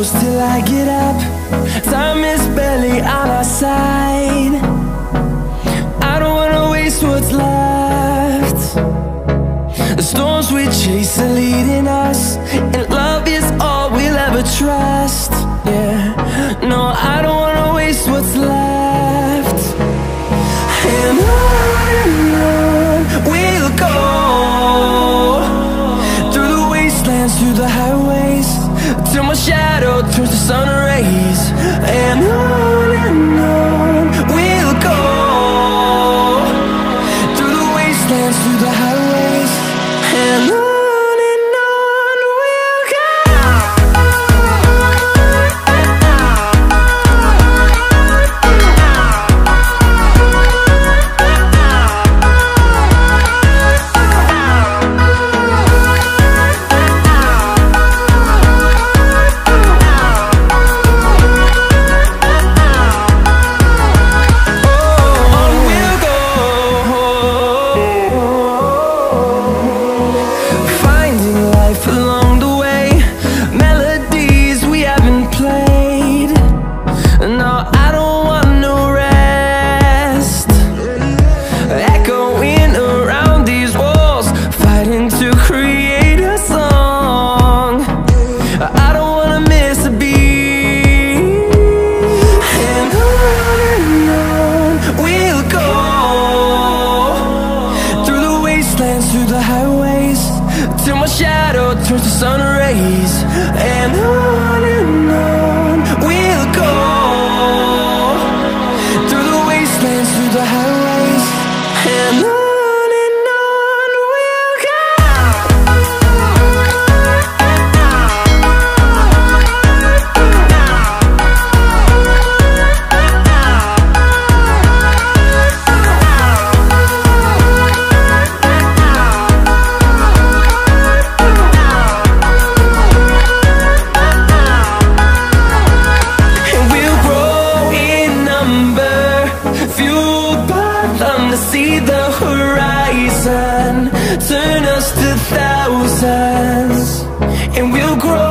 close till I get up. Time is barely on our side. I don't wanna waste what's left. The storms we chase are leading us, and love is all we'll ever trust. Yeah, no, I don't wanna waste what's left. And on we'll go, through the wastelands, through the highways, till my shadow turns to sun rays. And on we'll go, through the wastelands, through the highways, and on we'll go. Through the highways, till my shadow turns to sun rays. And on we'll go, through the wastelands, through the highways, and on we'll go. See the horizon turn us to thousands, and we'll grow